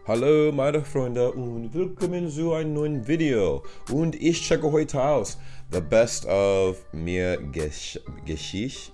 Hallo meine Freunde und willkommen zu einem neuen Video. Und ich checke heute aus the best of Mir Geschiss.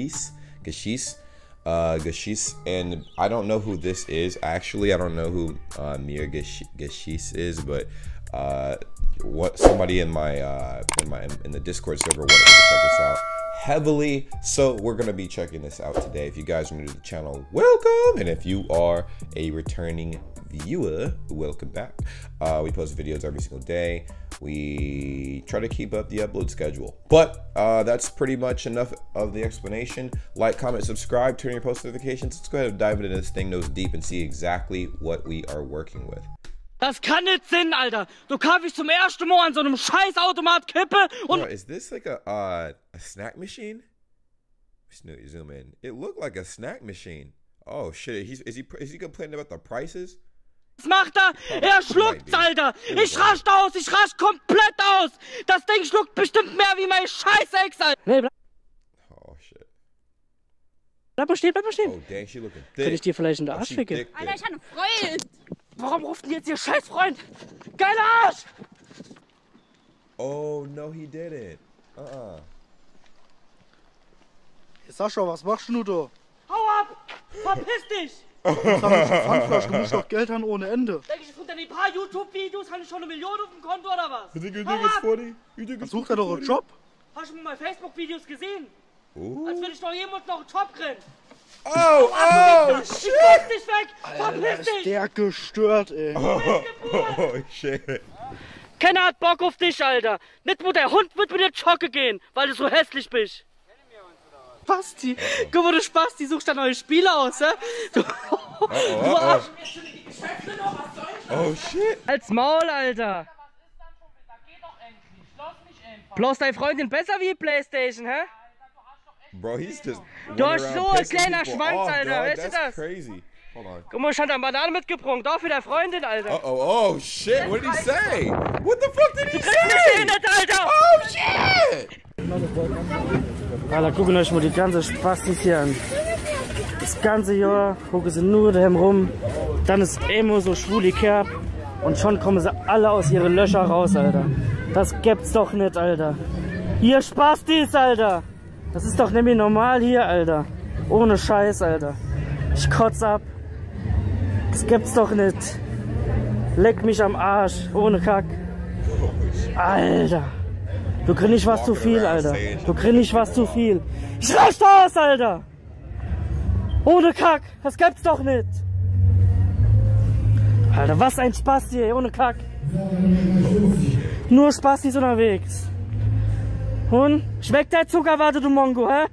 And I don't know who this is. Actually, I don't know who Mir Geschiss is, but what somebody in the Discord server wanted me to check this out heavily, so we're gonna be checking this out today. If you guys are new to the channel, welcome, and if you are a returning viewer, welcome back. We post videos every single day. We try to keep up the upload schedule, but that's pretty much enough of the explanation. Like, comment, subscribe, turn your post notifications. Let's go ahead and dive into this thing nose deep and see exactly what we are working with. Das kann nicht Sinn, Alter. Du kaufst ich zum ersten Mal an so einem Scheißautomat Kippe und... Bro, is this like a snack machine? Zoom in. It looked like a snack machine. Oh shit, is he complaining about the prices? Was macht er? Er schluckt's, Alter. Ich raste aus, ich raste komplett aus. Das Ding schluckt bestimmt mehr wie mein Scheiß-Ex, Alter. Nee, oh shit. Bleib mal stehen, bleib mal stehen. Oh dang, she looking thick. Kann ich dir vielleicht in den Arsch ficken? Alter, ich habe einen Freund. Warum ruft denn jetzt ihr Scheiß-Freund? Geiler Arsch! Oh no, he didn't. Sascha, was machst du da? Hau ab! Verpiss dich! Pfandflasch, du musst doch Geld haben ohne Ende. Denke ich, unter den paar YouTube-Videos habe ich schon 1 Million auf dem Konto oder was? You think it's funny? Dann sucht er doch einen Job. Hast du mal Facebook-Videos gesehen? Ooh. Als würde ich doch jemand noch einen Job kriegen. Oh Ich shit! box dich weg! Alter, Verpiss ist dich! der gestört, ey. Oh shit! Keiner hat Bock auf dich, Alter. Nicht nur der Hund wird mit dir joggen gehen, weil du so hässlich bist. Spasti. Guck mal, du Spasti, suchst da neue Spiele aus, hä? Du Arsch. Oh shit! Als Maul, Alter. Bloß deine Freundin besser wie Playstation, hä? Bro, he's just. Du running hast around so ein pissing kleiner people Schwanz, off, Alter. dog. Weißt du That's das? crazy. Hold on. Guck mal, ich hab da Banane mitgebrungen. Da für deine Freundin, Alter. Oh shit! What did he say? What the fuck did he Nicht say? nicht, Alter! Oh shit! Alter, gucken euch mal die ganze Spastis hier an. Das ganze Jahr gucken sie nur daheim rum. Dann ist immer so schwuli Kerb. Und schon kommen sie alle aus ihren Löcher raus, Alter. Das gibt's doch nicht, Alter. Hier Spastis, Alter. Das ist doch nämlich normal hier, Alter. Ohne Scheiß, Alter. Ich kotz ab. Das gibt's doch nicht. Leck mich am Arsch. Ohne Kack. Alter. Du kriegst nicht was zu viel, Alter. Du kriegst nicht was zu viel. Ich raste aus, Alter. Ohne Kack. Das gibt's doch nicht. Alter, was ein Spaß hier. Ohne Kack. Nur Spastis unterwegs. Und? Schmeckt der Zuckerwatte, du Mongo, hä?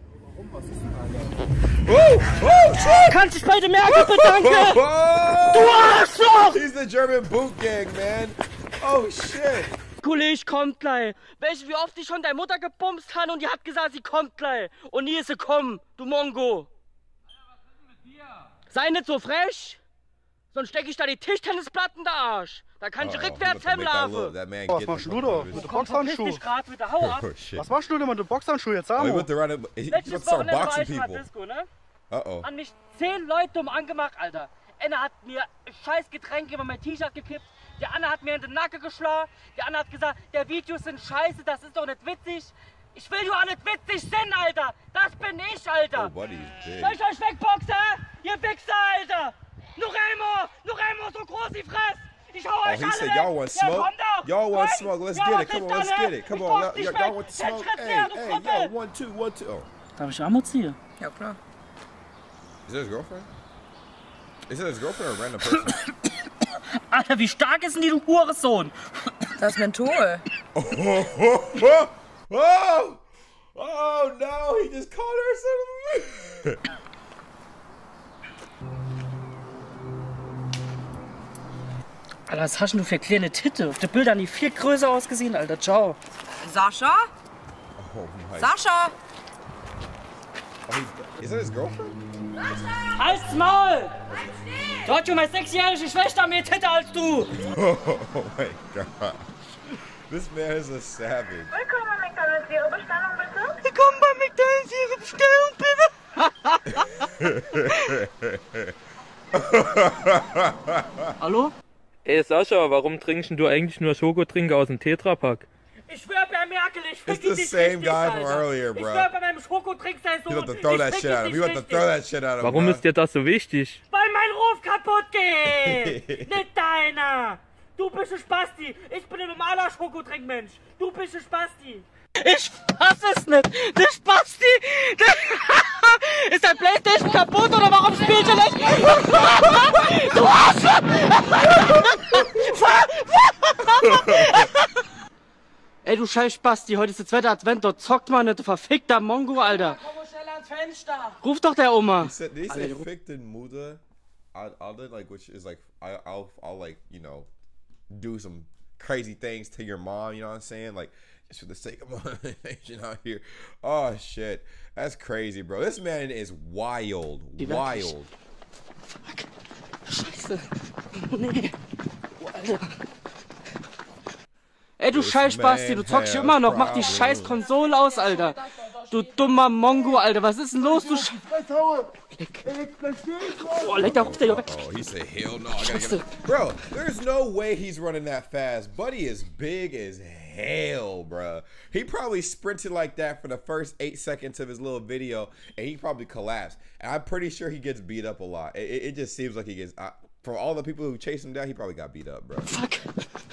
Oh shit! Kannst dich bei dem Merkel bedanken? Du Arschloch! He's the German boot gang, man. Oh shit! Kollege kommt gleich. Weißt du, wie oft ich schon deine Mutter gebumst habe und die hat gesagt, sie kommt gleich. Und nie ist sie kommen, du Mongo. Was ist denn mit dir? Sei nicht so frech, sonst stecke ich da die Tischtennisplatten da Arsch. Da kann ich rückwärts hemlaufen. Was machst du da? Mit dem Boxhandschuh? Grad wieder, hau ab. Oh shit! Was machst du denn mit dem Boxhandschuh jetzt, Oh, he Amo? went around. He Letztes wants to start Wochenende war boxing ich mal people. Disco, ne? Uh-oh. An mich 10 Leute dumm angemacht, Alter. Einer hat mir scheiß Getränke über mein T-Shirt gekippt. Der andere hat mir in den Nacken geschlagen. Der andere hat gesagt, der Videos sind scheiße, das ist doch nicht witzig. Ich will doch nicht witzig sein, Alter. Das bin ich, Alter. Oh, buddy, he's big. Soll ich euch wegboxen? Ihr Wichser, Alter. Noch einmal, so groß die Fress. Ich hau euch he alle said weg. y'all want smoke? komm doch. Y'all want Komm. smoke? Let's Ja, get was it. Come ist on, let's da, get ne? it. Come Ich on, box dich y'all weg. want to 10 smoke? Schritt Hey, näher, du hey, Krüppel. yo, 1, 2, 1, 2. Oh, Darf ich Armut ziehen? Ja, klar. is that his girlfriend? Is that his girlfriend or a random person? Alter, wie stark ist denn die, du Hurensohn? Das ist Menthol. Oh no, he just called her son of a Alter, was hast du für kleine Titte? Auf den Bildern die viel größer ausgesehen, Alter. Ciao. Sascha? Oh my. Sascha? Oh, is that his girlfriend? Halt's Maul! Du hast schon meine 6-jährige Schwester mehr Titte als du! Oh my gosh. This man is a savage. Willkommen bei McDonald's, Ihre Bestellung bitte? Willkommen bei McDonald's, Ihre Bestellung bitte! Hallo? Ey Sascha, warum trinkst du eigentlich nur Schokotrink aus dem Tetrapack? Ich schwör bei Merkel, ich It's fick the dich same richtig, guy from Alter. earlier, Ich bro. schwör bei meinem Schokotrink sein Sohn. You have to throw that shit at him. You have to throw that shit at him. Warum bro. ist dir das so wichtig? Weil mein Ruf kaputt geht! Nicht deiner! Du bist ein Spasti! Ich bin ein normaler Schokotrinkmensch! Du bist ein Spasti! Ich fass es nicht! Der Spasti! Ist dein Playstation kaputt oder warum spielst du nicht? Du Arschloch! Ey, du scheiß Spasti, heute ist der zweite Advent, dort zockt man nicht, du verfickter Mongo, Alter! Komm schnell ans Fenster! Ruf doch der Oma! They said ficked in Muda. I'll do like, which is like, I'll like, you know, do some crazy things to your mom, you know what I'm saying? Like, just for the sake of monetization out here. Oh shit. That's crazy, bro. This man is wild. Wild. Fuck. Scheiße. Nee. Alter. Ey, du scheiß Spasti, du zockst immer noch. Mach die scheiß Konsole aus, Alter. Du dummer Mongo, Alter. Was ist denn los, du Oh, leck da, ruft der weg. Oh, he said, hell no. I gotta get him. Bro, there's no way he's running that fast. Buddy is big as hell, bro. He probably sprinted like that for the first 8 seconds of his little video, and he probably collapsed. And I'm pretty sure he gets beat up a lot. It just seems like he gets... from all the people who chased him down, he probably got beat up, bro. Fuck.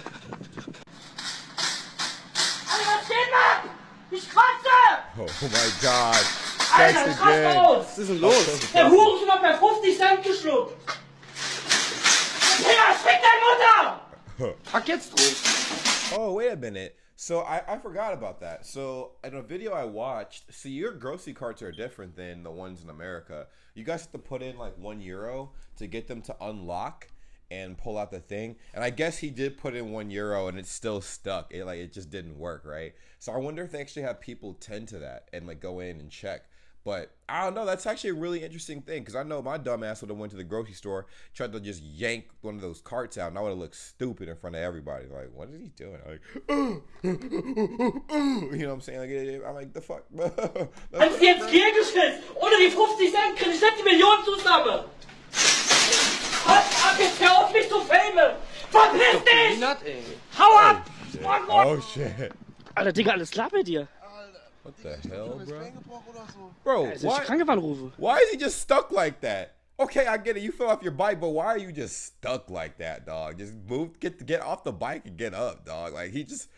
Alter, steh mal! Ich kratze! Oh my god. Alter, Sex krass again. aus! Was ist denn los? Der Hurensohn hat mir 50 Cent geschluckt! Digga, fick deine Mutter! Pack jetzt drauf. Oh, wait a minute. So I forgot about that. So in a video I watched, see, your grocery carts are different than the ones in America. You guys have to put in like €1 to get them to unlock and pull out the thing. And I guess he did put in €1 and it's still stuck. It just didn't work, right? So I wonder if they actually have people tend to that and like go in and check. But I don't know, that's actually a really interesting thing, because I know my dumb ass would have went to the grocery store, tried to just yank one of those carts out, and I would have looked stupid in front of everybody. Like, what is he doing? Like, you know what I'm saying? Like, I'm like, the fuck? Hast du jetzt hier geschnitzt? Ohne die 50 Cent krieg ich nicht die Millionen zusammen! Halt ab, jetzt hör auf mich zu filmen! Verpiss dich! Hau ab! Oh shit. Alter, Digga, alles klar bei dir? What the hell, bro? Bro, why is he just stuck like that? Okay, I get it. You fell off your bike, but why are you just stuck like that, dog? Just move, get off the bike and get up, dog. Like, he just...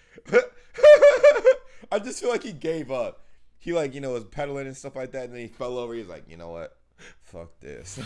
I just feel like he gave up. He, like, you know, was pedaling and stuff like that, and then he fell over. He's like, you know what? Fuck this.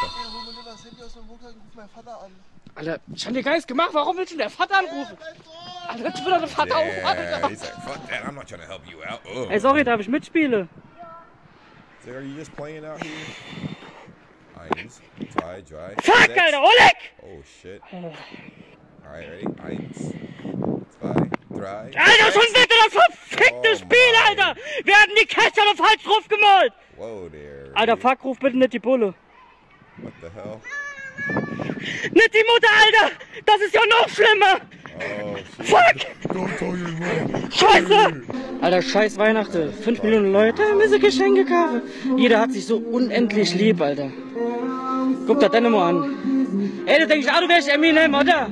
Alter, ich hab dir gar nichts gemacht. Warum willst du den Vater anrufen? Alter, ich will doch den Vater Yeah, he's like, fuck that. I'm not trying to help you out. Ugh. Ey, sorry, darf ich mitspielen? So are you just playing out here? 1, 2, 3, Fuck, 6. Alter, Oleg! Oh, shit. Alright, ready? 1, 2, 3. Alter, schon wieder das verfickte Spiel, Alter! Wir hatten die Cash aber falsch drauf gemalt! Whoa there. Alter, fuck, ruf bitte nicht die Bulle. What the hell? Nicht die Mutter, Alter! Das ist ja noch schlimmer! Oh, shit. Fuck! Don't tell your mom. Scheiße! Alter, scheiß Weihnachten. 5 Millionen Leute müssen Geschenke kaufen. Jeder hat sich so unendlich lieb, Alter. Guck dir deine mal an. Ey, du denkst, du wärst Eminem, oder?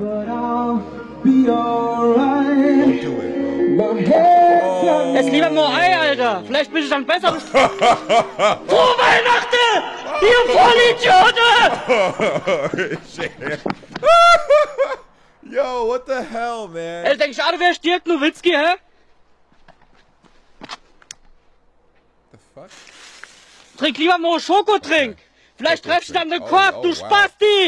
Don't do it, bro. Jetzt lieber nur Ei, Alter. Vielleicht bist du dann besser. Frohe Weihnachten! Ihr Vollidioten! Oh, shit. Yo, what the hell, man? Ey, du denkst, du wärst Dirk Nowitzki, hä? The fuck? Trink lieber mal Schokotrink. Vielleicht treffst du dann den Korb, du Spasti!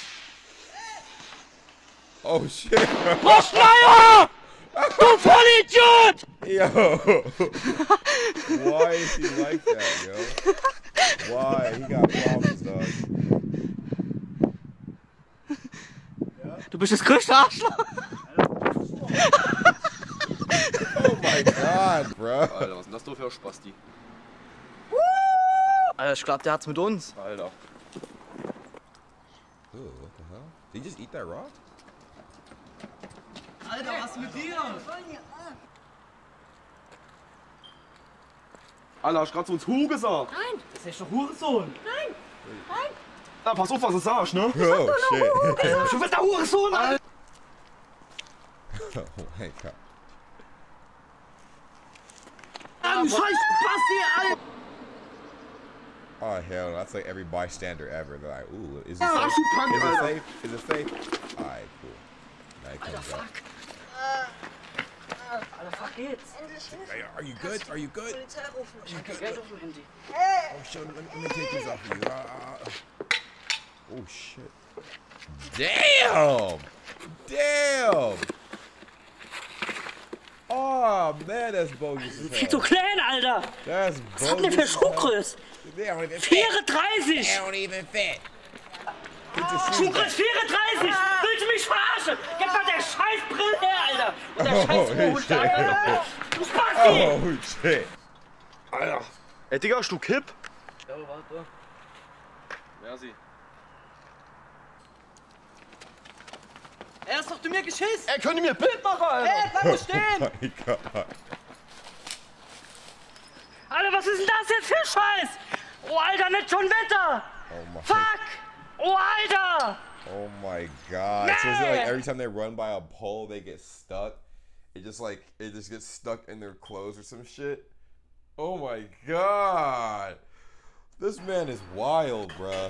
Oh, shit. Schleier! Du Vollidiot! Yo. Why is he like that, yo? Why? He got problems, dog. Du bist das größte Arschloch! Oh my god, bro. Alter, was ist denn das für ein Spasti? Alter, ich glaub, der hat's mit uns. Alter. Ooh, what the hell? Did he just eat that raw? Alter, was mit dir? Alter, hast du gerade so ins Hu gesagt? Das ist doch Hurensohn! Nein! Nein! Na, pass auf, was du sagst, ne? Oh shit. Du bist der Hurensohn, Alter! Oh my god. Du scheiß Basti, Alter! Oh hell, no, that's like every bystander ever. They're like, ooh, is it Ah, safe? du Punk, Is it Alter. safe? Is it safe? Alright, cool. Now he comes up. Alter, fuck geht's. Hey, are you good? Are you good? Ich hab kein Geld auf dem Handy. Oh shit, let me take these off of you. Oh shit. Damn! Damn! Oh man, that's bogus as Viel zu hell. klein, Alter. That's Was hat denn der für bogus as hell. Schuhgröße? They don't even fit. 34! They don't even fit. Get your shoes Schuhgröße 34! Willst du mich verarschen? Gib mal der scheiß Brille her, Alter! Und der scheiß Holy Hut, shit. Alter! Du Spasti! Oh shit. Alter. Ey, Digga, hast du Kipp? Ja, warte. Wer sie? Er ist doch du mir geschissen. Ey, könnt ihr mir ein Bild machen, Alter? Bleib wo stehen. Oh my god. Alter, was ist denn das jetzt für Scheiß? Oh, Alter, nicht schon Wetter! Oh my. Fuck! Oh, Alter! Oh my god. So is it like every time they run by a pole they get stuck? It just gets stuck in their clothes or some shit? Oh my god. This man is wild, bruh.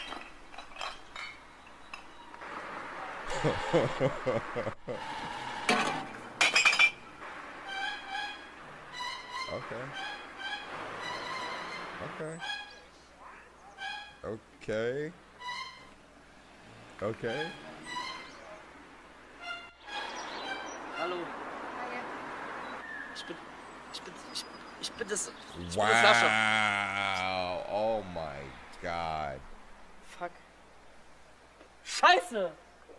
Okay. Okay. Okay. Hallo. Ich bin das. Wow. Oh my god. Fuck. Scheiße!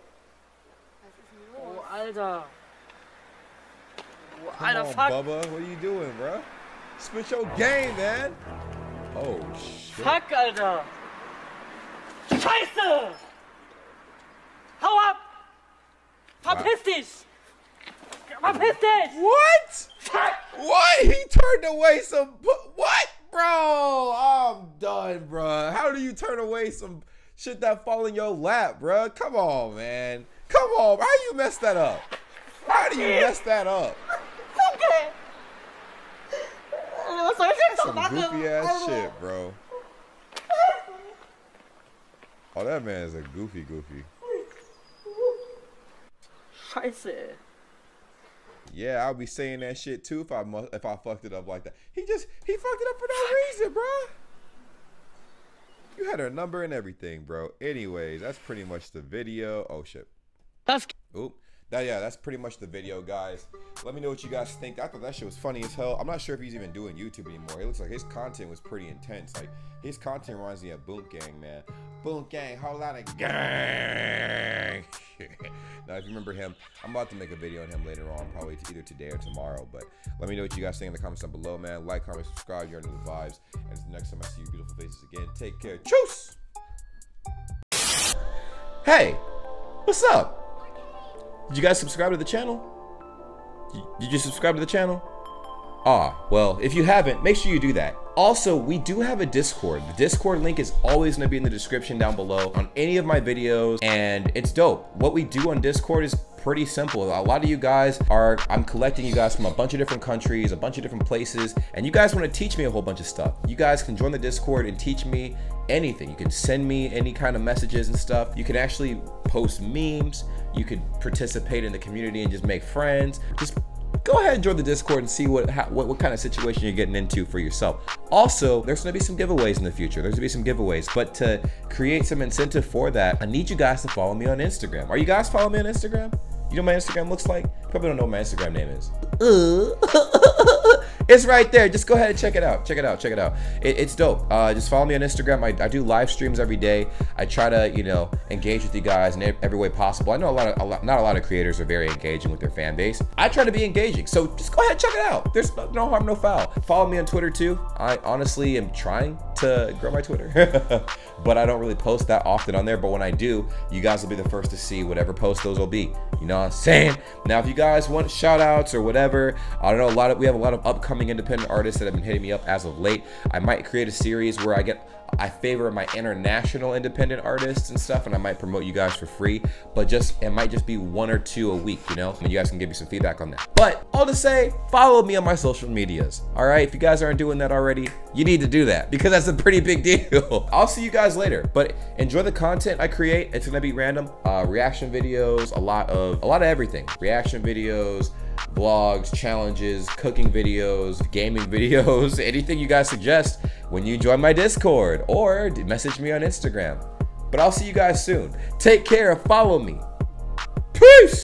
Oh, Alter. Oh, Come Alter, on, fuck. Bubba. What are you doing, bruh? Spit your game, man. Oh shit. Fuck, Alter. Scheiße! Hau ab! Verpiss dich! Verpiss dich! What? Fuck! What? He turned away some. What, bro? I'm done, bro. How do you turn away some shit that fall in your lap, bro? Come on, man. Come on. How you mess that up? How do you mess that up? Okay! Was soll ich jetzt Some noch machen? goofy ass shit, bro. Oh, that man is a goofy. Scheiße, ey. Yeah, I'll be saying that shit too if I fucked it up like that. He fucked it up for no reason, bro. You had her number and everything, bro. Anyways, that's pretty much the video. Oh shit. Das Oop. That's pretty much the video, guys. Let me know what you guys think. I thought that shit was funny as hell. I'm not sure if he's even doing YouTube anymore. It looks like his content was pretty intense. Like, his content reminds me of Boom Gang, man. Boom Gang, whole lot of gang. Now, if you remember him, I'm about to make a video on him later on, probably either today or tomorrow. But let me know what you guys think in the comments down below, man. Like, comment, subscribe. You're into the vibes. And until next time I see your beautiful faces again, take care. Choose! Hey, what's up? Did you guys subscribe to the channel? Did you subscribe to the channel? Well, if you haven't, make sure you do that. Also, we do have a Discord. The Discord link is always going to be in the description down below on any of my videos, and it's dope. What we do on Discord is pretty simple. A lot of you guys I'm collecting you guys from a bunch of different countries, a bunch of different places, and you guys want to teach me a whole bunch of stuff. You guys can join the Discord and teach me anything. You can send me any kind of messages and stuff. You can actually post memes. You could participate in the community and just make friends. Just go ahead and join the Discord and see what kind of situation you're getting into for yourself. Also, there's going to be some giveaways in the future. There's going to be some giveaways, but to create some incentive for that, I need you guys to follow me on Instagram. Are you guys following me on Instagram? You know what my Instagram looks like? Probably don't know what my Instagram name is. It's right there. Just go ahead and check it out. Check it out. It's dope. Just follow me on Instagram. I do live streams every day. I try to, engage with you guys in every way possible. I know not a lot of creators are very engaging with their fan base. I try to be engaging. So just go ahead and check it out. There's no harm, no foul. Follow me on Twitter too. I honestly am trying to grow my Twitter, but I don't really post that often on there. But when I do, you guys will be the first to see whatever post those will be. You know what I'm saying? Now, if you guys want shout outs or whatever, I don't know, we have a lot of upcoming independent artists that have been hitting me up as of late. I might create a series where I get I favor my international independent artists and stuff, and I might promote you guys for free, but it might just be 1 or 2 a week, you know? And you guys can give me some feedback on that. But all to say, follow me on my social medias, all right? If you guys aren't doing that already, you need to do that because that's a pretty big deal. I'll see you guys later, but enjoy the content I create. It's gonna be random, reaction videos, a lot of everything. Reaction videos, vlogs, challenges, cooking videos, gaming videos, anything you guys suggest when you join my Discord or message me on Instagram. But I'll see you guys soon. Take care, follow me. Peace!